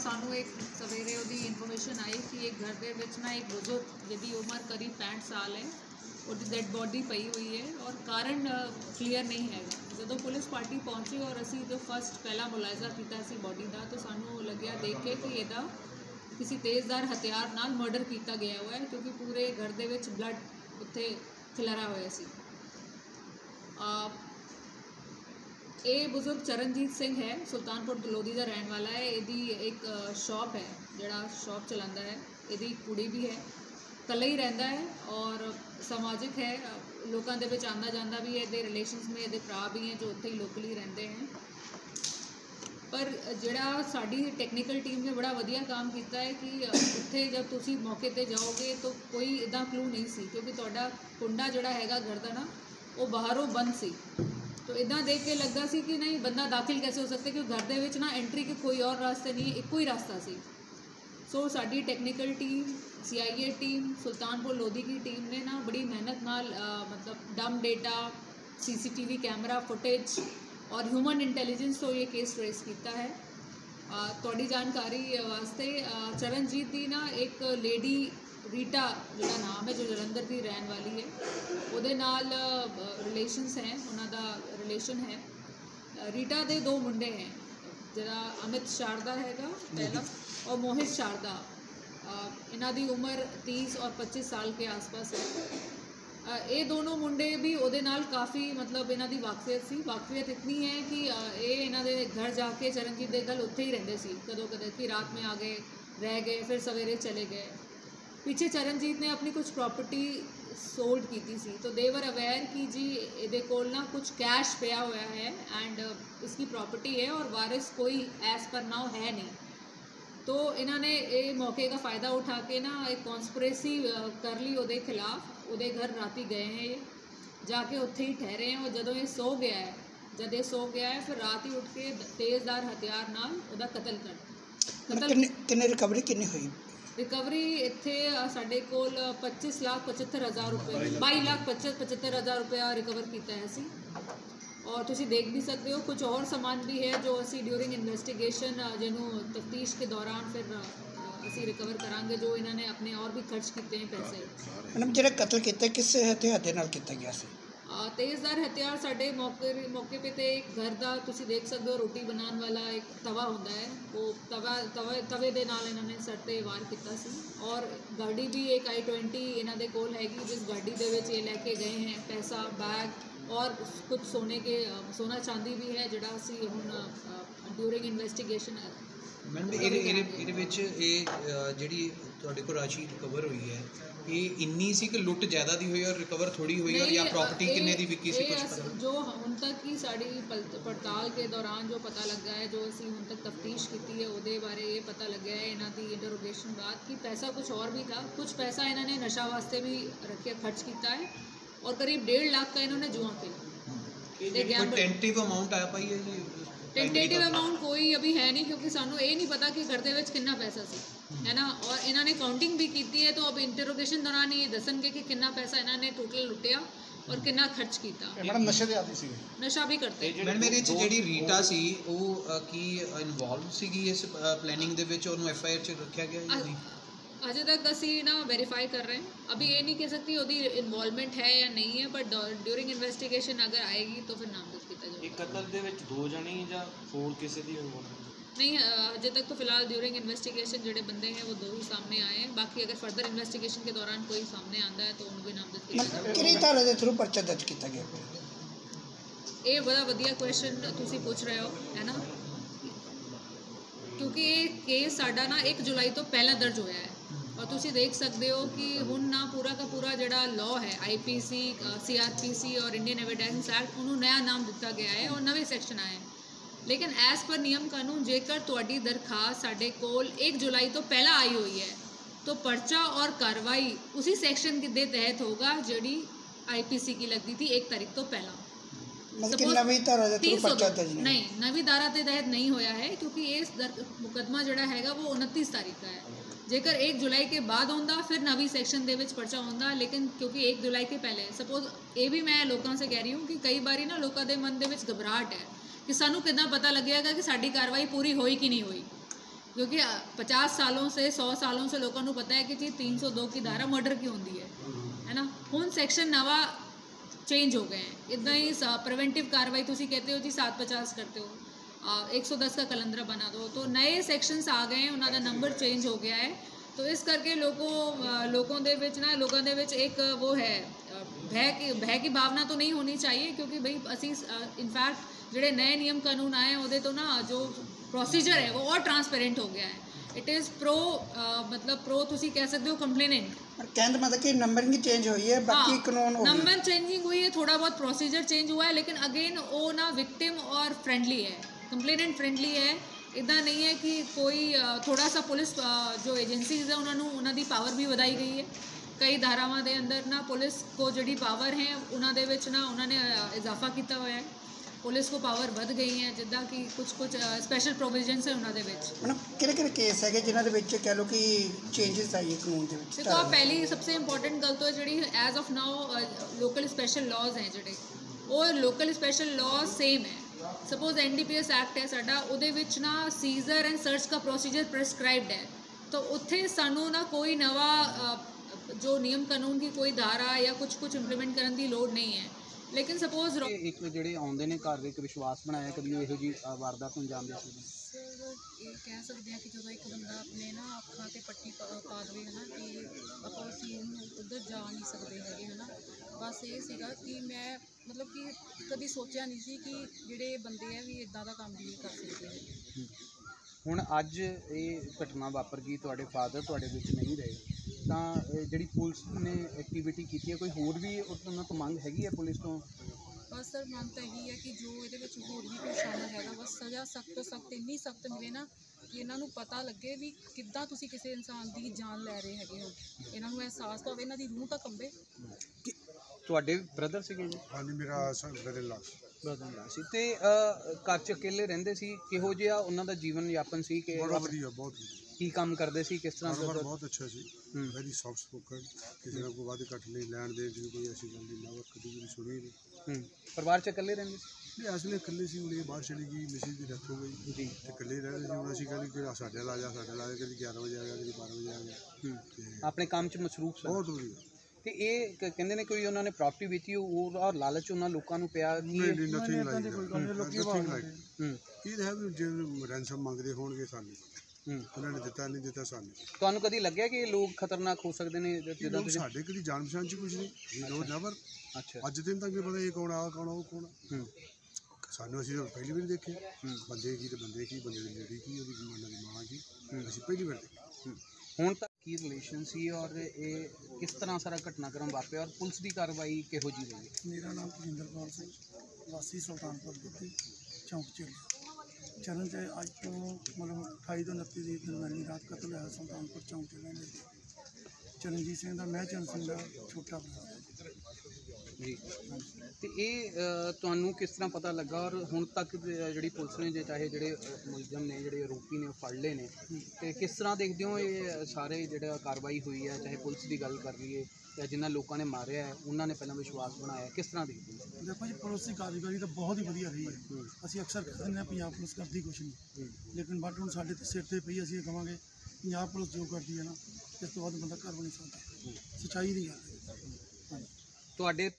सानू एक सवेरे ਉਹਦੀ ਇਨਫੋਰਮੇਸ਼ਨ आई कि एक घर ਦੇ ਵਿੱਚ ਨਾ एक बुजुर्ग ਜਿਹਦੀ ਉਮਰ करीब 65 साल है ਉਹਦੀ ਡੈਡ ਬੋਡੀ ਪਈ ਹੋਈ ਹੈ और कारण क्लीयर नहीं हैगा। ਜਦੋਂ ਪੁਲਿਸ ਪਾਰਟੀ ਪਹੁੰਚੀ और ਅਸੀਂ ਜੋ ਫਸਟ ਪਹਿਲਾ ਮੁਲਾਜ਼ਾ ਕੀਤਾ ਸੀ ਬੋਡੀ ਦਾ ਤਾਂ ਸਾਨੂੰ ਲੱਗਿਆ ਦੇਖ ਕੇ ਕਿ ਇਹਦਾ ਕਿਸੇ ਤੇਜ਼ਦਾਰ ਹਥਿਆਰ ਨਾਲ ਮਰਡਰ ਕੀਤਾ ਗਿਆ ਹੋਇਆ ਹੈ ਕਿਉਂਕਿ ਪੂਰੇ ਘਰ ਦੇ ਵਿੱਚ ਬਲੱਡ ਉੱਥੇ ਖਿਲਰਾ ਹੋਇਆ ਸੀ। ये बुजुर्ग चरणजीत सिंह है, सुल्तानपुर लोधी का रहने वाला है। यदी एक शॉप है जड़ा शॉप चलाता है, यदी कुड़ी भी है, कल्ला ही रहता है और समाजिक है, लोगों के विच आंदा जांदा भी है। ये रिलेशनस में ये भरा भी हैं जो उत्थे ही लोकली रहते हैं। पर जिहड़ा साडी टेक्निकल टीम ने बड़ा वधिया काम किया है कि उत्थे जब तुसी मौके पर जाओगे तो कोई इदा क्लू नहीं सी क्योंकि तुहाडा कुंडा जिहड़ा हैगा घर दा ना वो बाहरों बंद सी। तो इदा देख के लगता सी कि नहीं बंदा दाखिल कैसे हो सकता क्योंकि घर दे विच ना एंट्री के कोई और रास्ते नहीं, एको ही रास्ता सी। सो साडी technical team, CIA team, Sultanpur Lodhi की टीम ने ना बड़ी मेहनत नाल मतलब dump data, CCTV camera footage और ह्यूमन इंटैलीजेंस तो ये केस ट्रेस किया है। तुहाडी जानकारी वास्ते चरणजीत की ना एक लेडी रीटा जिहड़ा नाम है जो जलंधर की रहने वाली है, उहदे नाल रिलेशनस हैं, उन्होंने रिलेशन है। रीटा दे दो मुंडे हैं, जिहड़ा अमित शारदा हैगा पहला और मोहित शारदा। इन्हां दी उम्र 30 और 25 साल के आसपास है। ये दोनों मुंडे भी उहदे नाल काफ़ी मतलब इन्हां दी वाकफियत सी। वाकफियत इतनी है कि ये इन्हां दे घर जाके चरणजीत दे गल उत्थे ही रहिंदे सी, कदों कदे कि रात में आ गए, रह गए, फिर सवेरे चले गए। पीछे चरणजीत ने अपनी कुछ प्रॉपर्टी सोल्ड की सी तो दे वर अवेयर कि जी ये कोल ना कुछ कैश पिया हुआ है एंड इसकी प्रॉपर्टी है और वारिस कोई एज पर नाउ है नहीं। तो इन्होंने ये मौके का फ़ायदा उठा के ना एक कॉन्स्पिरेसी कर ली उसके खिलाफ। उसके घर राती गए हैं ये, जाके उत्थे ही ठहरे हैं और जदों ये सो गया है, जब ये सो गया है फिर रात ही उठ के तेज़दार हथियार नाल उसका कतल कर। कितने रिकवरी कितनी हुई? रिकवरी इत्थे साढ़े कोल 25,75,000 रुपये 22,75,000 रुपया रिकवर किया है असी। और तुसी देख भी सकते हो कुछ और सामान भी है जो असी ड्यूरिंग इन्वेस्टिगेशन जिन्हों तफ्तीश के दौरान फिर असी रिकवर करांगे जो इन्होंने अपने और भी खर्च किए हैं पैसे। मैडम जो कतल किया किस हथियार नाल किया गया सी? तेज़दार हथियार साढ़े मौके पे तो एक घर का तुसी देख सकते हो रोटी बनाने वाला एक तवा होता है, वो तवे दे नाल इन्होंने सर ते वार किया सी। और गाड़ी भी एक I-20 इन्हों दे कोल हैगी जिस गाड़ी दे विच ये लैके गए हैं पैसा, बैग और कुछ सोना चांदी भी है जिहड़ा असी हुण ड्यूरिंग इन्वेस्टिगेशन। मैडम ਇਹਦੇ ਵਿੱਚ ਇਹ ਜਿਹੜੀ ਤੁਹਾਡੇ ਕੋਲ ਰਾਸ਼ੀ ਰਿਕਵਰ ਹੋਈ ਹੈ ਇਹ ਇੰਨੀ ਸੀ कि लुट ज़्यादा दी हुई और रिकवर थोड़ी हुई और या प्रॉपर्टी किन्ने दी विकी सी कुछ पता? जो हुण तक की साड़ी पड़ताल के दौरान जो पता लगा है, जो असी हुण तक तफ्तीश की है उसदे बारे ये पता लगे है इन्हां दी इंटरोगेशन बाद कि पैसा कुछ और भी था। कुछ पैसा इन्होंने नशा वास्ते भी रखे खर्च किया है और करीब 1.5 लाख का इन्होंने जुआ खेला। टेंटेटिव अमाउंट आया पाई है जी? टेंटेटिव अमाउंट कोई अभी है नहीं क्योंकि सानू ये नहीं पता कि घर दे कितना पैसा सी है ना। और इन्होंने काउंटिंग भी की है तो अब इंटरोगेशन दौरान ये दसणगे कि कितना पैसा इन्होंने टोटल लुटिया और कितना खर्च किया। मैडम नशे दे आदी सी? नशा भी करते। मैडम मेरे जी रीटा सी वो की इनवॉल्व सी इस प्लैनिंग दे विच उन्होंने FIR च रखा गया? अजे तक असी ना वेरीफाई कर रहे हैं, अभी ये नहीं कह सकती उसकी इन्वॉल्वमेंट है या नहीं है, बट ड्यूरिंग इन्वेस्टिगेशन अगर आएगी तो फिर नामजद किया जाएगा। कतल दे विच 2 जने या होर किसी दी इन्वॉल्वमेंट नहीं, अजे तक तो फिलहाल ड्यूरिंग इन्वेस्टिगेशन जोड़े बंदे हैं वो 2 ही सामने आए हैं। बाकी अगर फर्दर इन्वेस्टिगेशन के दौरान कोई सामने आता है तो उन्होंने भी नामजद किया जाएगा। किहड़ी धारा दे थ्रू पर्चा दर्ज किया गया? ये बड़ा वधिया क्वेश्चन तुसी पूछ रहे हो है ना, क्योंकि ये केस साडा ना 1 जुलाई तो पहला दर्ज होया है और तुसी देख सकते हो कि हुण ना पूरा का पूरा जिहड़ा लॉ है IPC, CRPC और इंडियन एविडेंस एक्ट उन्होंने नया नाम दिता गया है और नवे सैक्शन आए हैं। लेकिन एज पर नियम कानून जेकर तुहाडी दरखास्त साडे कोल 1 जुलाई तो पहला आई हुई है तो पर्चा और कार्रवाई उसी सैक्शन के तहत होगा जिहड़ी IPC की लगती थी 1 तारीख तो पहला। नवी धारा दे थ्रू पर्चा दर्ज नहीं, नवी धारा के तहत नहीं होया है क्योंकि ये मुकदमा जिहड़ा हैगा वो 29 तारीख का है। जेकर 1 जुलाई के बाद आंदा फिर नवी सैक्शन दे विच पर्चा आंदा, लेकिन क्योंकि 1 जुलाई के पहले सपोज ये भी मैं लोगों से कह रही हूँ कि कई बारी ना लोगों के मन दे विच घबराहट है कि सानू कितना पता लगेगा कि साडी कार्रवाई पूरी होई कि नहीं हुई। क्योंकि 50 सालों से 100 सालों से लोगों को पता है कि जी 302 की धारा मर्डर की होती है ना। हुण सैक्शन नवा चेंज हो गए हैं। इदा ही प्रिवेंटिव कार्रवाई तुसी कहते हो जी 750 करते हो, 110 का कलंदरा बना दो, तो नए सैक्शनस आ गए हैं, उन्होंने नंबर चेंज हो गया है। तो इस करके लोगों ਦੇ ਵਿੱਚ ਨਾ लोगों ਦੇ ਵਿੱਚ एक वो है भय की भावना तो नहीं होनी चाहिए, क्योंकि भाई असी इनफैक्ट ਜਿਹੜੇ नए नियम कानून आए हैं ਉਹਦੇ तो ना जो प्रोसीजर है वो और ट्रांसपेरेंट हो गया है। इट इज़ प्रो मतलब प्रो ਤੁਸੀਂ कह सकते हो कंप्लेनेंट। ਪਰ ਕਹਿਣ ਦਾ ਮਤਲਬ ਕਿ ਨੰਬਰਿੰਗ ਚੇਂਜ ਹੋਈ ਹੈ, ਬਾਕੀ ਕਾਨੂੰਨ हो गए। नंबर चेंजिंग हुई है, थोड़ा बहुत प्रोसीजर चेंज हुआ है, लेकिन अगेन वो ना विक्टिम और फ्रेंडली है, कंप्लेनेंट फ्रेंडली है। इदा नहीं है कि कोई थोड़ा सा पुलिस जो एजेंसीज है उन्होंने ਦੀ पावर भी ਵਧਾਈ गई है। कई धारावां ਦੇ ਅੰਦਰ ਨਾ ਪੁਲਿਸ को ਜਿਹੜੀ ਪਾਵਰ ਹੈ ਉਹਨਾਂ ਦੇ ਵਿੱਚ ਨਾ ਉਹਨਾਂ ਨੇ ਇਜ਼ਾਫਾ ਕੀਤਾ ਹੋਇਆ ਹੈ। ਪੁਲਿਸ को ਪਾਵਰ ਵੱਧ ਗਈ ਹੈ, ਜਿੱਦਾਂ ਕਿ ਕੁਝ ਸਪੈਸ਼ਲ ਪ੍ਰੋਵੀਜ਼ਨਸ ਹੈ ਉਹਨਾਂ ਦੇ ਵਿੱਚ। ਹੁਣ ਕਿਹੜੇ ਕੇਸ ਹੈਗੇ ਜਿਨ੍ਹਾਂ ਦੇ ਵਿੱਚ ਕਹਿ ਲਓ ਕਿ ਚੇਂਜਸ ਆਈ ਹੈ ਕਾਨੂੰਨ ਦੇ ਵਿੱਚ? ਦੇਖੋ ਪਹਿਲੀ ਸਭ ਤੋਂ ਇੰਪੋਰਟੈਂਟ ਗੱਲ ਤਾਂ ਜਿਹੜੀ as of now local special laws ਹੈ ਜਿਹੜੇ, ਉਹ ਲੋਕਲ ਸਪੈਸ਼ਲ ਲਾਜ਼ ਸੇਮ ਹੈ। सपोज NDPS एक्ट है साडा, ਉਹਦੇ ਵਿੱਚ ਨਾ सीजर एंड सर्च का प्रोसीजर प्रिस्क्राइब्ड है, तो उत्थे सानू ना कोई नवा जो नियम कानून की कोई धारा या कुछ इंप्लीमेंट करने की लोड़ नहीं है। लेकिन सपोज एक ਜਿਹੜੇ ਆਉਂਦੇ ਨੇ ਘਰ ਇੱਕ ਵਿਸ਼ਵਾਸ ਬਣਾਇਆ ਕਦੀ ਇਹੋ ਜੀ ਵਾਰਦਾਤ ਨੂੰ ਅੰਜਾਮ ਦੇ ਸਕਦੇ? ਇਹ ਕਹਿ ਸਕਦੇ ਹਾਂ ਕਿ ਜਦੋਂ ਇੱਕ ਬੰਦਾ ਆਪਣੇ ਨਾ ਅੱਖਾਂ 'ਤੇ ਪੱਟੀ ਪਾ ਦੇਵੇ ਹੈ ਨਾ, ਕਿ ਆਪਾਂ ਉਸ ਚੀਜ਼ ਨੂੰ ਉੱਧਰ ਜਾ ਨਹੀਂ ਸਕਦੇ ਹੈਗੇ ਹੈ ਨਾ। ਬਸ ਇਹ ਸੀਗਾ ਕਿ ਮੈਂ ਮਤਲਬ ਕਿ ਕਦੀ ਸੋਚਿਆ ਨਹੀਂ ਸੀ ਕਿ ਜਿਹੜੇ ਬੰਦੇ ਆ ਵੀ ਇੱਦਾਂ ਦਾ ਕੰਮ ਵੀ ਕਰ ਸਕਦੇ ਨੇ। ਹੁਣ ਅੱਜ ਇਹ ਘਟਨਾ ਵਾਪਰ ਗਈ, ਤੁਹਾਡੇ ਫਾਦਰ ਤੁਹਾਡੇ ਵਿੱਚ ਨਹੀਂ ਰਹੇ, ਤਾਂ ਜਿਹੜੀ ਪੁਲਿਸ ਨੇ ਐਕਟੀਵਿਟੀ ਕੀਤੀ ਹੈ, ਕੋਈ ਹੋਰ ਵੀ ਉਹਨਾਂ ਤੋਂ ਮੰਗ ਹੈਗੀ ਹੈ ਪੁਲਿਸ ਤੋਂ? ਬਸ ਸਰ ਮੰਗ ਤਾਂ ਇਹੀ ਹੈ ਕਿ ਜੋ ਇਹਦੇ ਵਿੱਚ ਹੋਰ ਵੀ ਕੋਈ ਸ਼ਾਮਲ ਹੈਗਾ, ਬਸ ਸਜ਼ਾ ਸਖਤ ਤੋਂ ਸਖਤ, ਇੰਨੀ ਸਖਤ ਮਿਲੇ ਨਾ ਕਿ ਇਹਨਾਂ ਨੂੰ ਪਤਾ ਲੱਗੇ ਵੀ ਕਿੱਦਾਂ ਤੁਸੀਂ ਕਿਸੇ ਇਨਸਾਨ ਦੀ ਜਾਨ ਲੈ ਰਹੇ ਹੈਗੇ ਹੋ। ਇਹਨਾਂ ਨੂੰ ਅਹਿਸਾਸ ਤਾਂ ਹੋਵੇ, ਇਹਨਾਂ ਦੀ ਰੂਹ ਤਾਂ ਕੰਬੇ। ਤੁਹਾਡੇ ਬ੍ਰਦਰ ਸੀਗੇ ਜੀ? ਹਾਂਜੀ, ਮੇਰਾ ਬ੍ਰਦਰ ਲਾ ਸੀ। ਤੇ ਘਰ 'ਚ ਇਕੱਲੇ ਰਹਿੰਦੇ ਸੀ, ਕਿਹੋ ਜਿਹਾ ਉਹਨਾਂ ਦਾ ਜੀਵਨ ਯਾਪਨ ਸੀ? ਕਿ ਬੜਾ ਵਧੀਆ, ਬਹੁਤ ਵਧੀਆ। ਕੀ ਕੰਮ ਕਰਦੇ ਸੀ, ਕਿਸ ਤਰ੍ਹਾਂ ਦਾ? ਬਹੁਤ ਅੱਛਾ ਸੀ, ਵੈਰੀ ਸੌਫਟ ਸਪੋਕਨ, ਕਿਸੇ ਨਾਲ ਕੋਈ ਵਾਅਦੇ ਘੱਟ ਨਹੀਂ, ਲੈਣ ਦੇਣ ਦੀ ਕੋਈ ਐਸੀ ਗੱਲ ਨਹੀਂ, ਨਾ ਕਦੀ ਵੀ ਸੁਣੀ ਨਹੀਂ। ਪਰਿਵਾਰ 'ਚ ਇਕੱਲੇ ਰਹਿੰਦੇ ਸੀ? ਨਹੀਂ, ਅਸਲੇ ਇਕੱਲੇ ਸੀ, ਉਹਨੇ ਬਾਹਰ ਚਲੀ ਗਈ, ਮਿਸਿਸ ਦੀ ਡੈਥ ਹੋ ਗਈ ਜੀ, ਤੇ ਇਕੱਲੇ ਰਹਿੰਦੇ ਸੀ। ਹੁਣ ਅਸੀਂ ਕਹਿੰਦੇ ਕਿ ਸਾਡੇ ਨਾਲ ਆ ਜਾ, ਸਾਡੇ ਨਾਲ ਕਦੀ 11 ਵਜੇ ਆ ਗਿਆ, ਕਦੀ 12 ਵਜੇ ਆ ਗਿਆ, ਤੇ ਆਪਣੇ ਕੰਮ 'ਚ ਮਸਰੂਫ ਸੀ। ਬਹੁਤ ਵਧੀਆ। ਤੇ ਇਹ ਕਹਿੰਦੇ ਨੇ ਕੋਈ ਉਹਨਾਂ ਨੇ ਪ੍ਰਾਪਰਟੀ ਵੇਚੀ ਉਹ ਔਰ ਲਾਲਚ ਉਹਨਾਂ ਲੋਕਾਂ ਨੂੰ ਪਿਆ? ਨਹੀਂ, ਨਥਿੰਗ ਲਾਈਕ ਇਹ ਹੈ ਵੀ ਜੇ ਰੈਂਸਮ ਮੰਗਦੇ ਹੋਣਗੇ ਸਾਨੂੰ, ਉਹਨਾਂ ਨੇ ਦਿੱਤਾ ਨਹੀਂ ਦਿੱਤਾ ਸਾਨੂੰ। ਤੁਹਾਨੂੰ ਕਦੀ ਲੱਗਿਆ ਕਿ ਇਹ ਲੋਕ ਖਤਰਨਾਕ ਹੋ ਸਕਦੇ ਨੇ? ਜਿੱਦਾਂ ਸਾਡੇ ਕਦੀ ਜਾਣ ਪਛਾਣ 'ਚ ਕੁਝ ਨਹੀਂ, ਲੋਕ ਨੈਵਰ। ਅੱਛਾ, ਅੱਜ ਦਿਨ ਤੱਕ ਨਹੀਂ ਪਤਾ ਇਹ ਕੌਣ ਆ, ਕੌਣ ਉਹ ਕੌਣ। ਸਾਨੂੰ ਅਸੀਂ ਪਹਿਲੀ ਵਾਰ ਦੇਖੇ ਬੰਦੇ ਕੀ, ਤੇ ਬੰਦੇ ਕੀ, ਬੰਦੇ ਦੀ ਲੇਡੀ ਕੀ, ਉਹਦੀ ਉਹਨਾਂ ਦੀ ਮਾਂ ਕੀ, ਅਸੀਂ ਪਹਿਲੀ ਵਾਰ ਦੇਖੇ। ਹੁਣ ਤੱਕ ਕੀ ਰਿਲੇਸ਼ਨ ਸੀ ਔਰ ਇਹ ਕਿਸ ਤਰ੍ਹਾਂ ਸਾਰਾ ਘਟਨਾਕ੍ਰਮ ਵਾਪਰਿਆ ਔਰ ਪੁਲਿਸ ਦੀ ਕਾਰਵਾਈ ਕਿਹੋ ਜਿਹੀ ਰਹੀ? ਮੇਰਾ ਨਾਮ ਤਜਿੰਦਰਪਾਲ ਸਿੰਘ, ਵਾਸੀ ਸੁਲਤਾਨਪੁਰ ਦਿੱਤੀ ਚੌਂਕ ਚਰਨ 'ਚ ਅੱਜ ਤੋਂ ਮਤਲਬ 28 ਤੋਂ 29 ਦੀ ਦਰਮਿਆਨੀ ਰਾਤ ਕਤਲ ਹੋਇਆ ਸੁਲਤਾਨਪੁਰ ਚੌਂਕ 'ਚ ਰਹਿੰਦੇ ਚਰਨਜੀਤ ਸਿੰਘ ਦਾ, ਮਹਿਚੰਦ ਸਿੰਘ ਦਾ ਛੋਟਾ ਭਰਾ ਜੀ। ਤੇ ਇਹ ਤੁਹਾਨੂੰ ਕਿਸ ਤਰ੍ਹਾਂ ਪਤਾ ਲੱਗਾ ਔਰ ਹੁਣ ਤੱਕ ਜਿਹੜੀ ਪੁਲਿਸ ਨੇ, ਜੇ ਚਾਹੇ ਜਿਹੜੇ ਮੁਲਜ਼ਮ ਨੇ, ਜਿਹੜੇ ਆਰੋਪੀ ਨੇ, ਉਹ ਫੜ ਲਏ ਨੇ, ਤੇ ਕਿਸ ਤਰ੍ਹਾਂ ਦੇਖਦੇ ਹੋ ਇਹ ਸਾਰੇ ਜਿਹੜਾ ਕਾਰਵਾਈ ਹੋਈ ਹੈ, ਚਾਹੇ ਪੁਲਿਸ ਦੀ ਗੱਲ ਕਰ ਲਈਏ ਜਾਂ ਜਿਨ੍ਹਾਂ ਲੋਕਾਂ ਨੇ ਮਾਰਿਆ ਹੈ ਉਹਨਾਂ ਨੇ ਪਹਿਲਾਂ ਵਿਸ਼ਵਾਸ ਬਣਾਇਆ, ਕਿਸ ਤਰ੍ਹਾਂ ਦੇਖਦੇ ਹੋ? ਦੇਖੋ ਜੀ, ਪੁਲਿਸ ਦੀ ਕਾਰਗੁਜ਼ਾਰੀ ਤਾਂ ਬਹੁਤ ਹੀ ਵਧੀਆ ਰਹੀ ਹੈ। ਅਸੀਂ ਅਕਸਰ ਕਹਿੰਦੇ ਹਾਂ ਪੰਜਾਬ ਪੁਲਿਸ ਕਰਦੀ ਕੁਛ ਨਹੀਂ, ਲੇਕਿਨ ਬਟ ਹੁਣ ਸਾਡੇ ਸਿਰ 'ਤੇ ਪਈ, ਅਸੀਂ ਇਹ ਕਹਾਂਗੇ ਪੰਜਾਬ ਪੁਲਿਸ ਜੋ ਕਰਦੀ ਹੈ ਨਾ, ਇਸ ਤੋਂ ਬਾਅਦ ਬੰਦਾ ਕਰ ਵੀ ਨਹੀਂ ਸਕਦਾ, ਸੱਚਾਈ ਦੀ ਗੱਲ ਹੈ। ਤੁਹਾਡੇ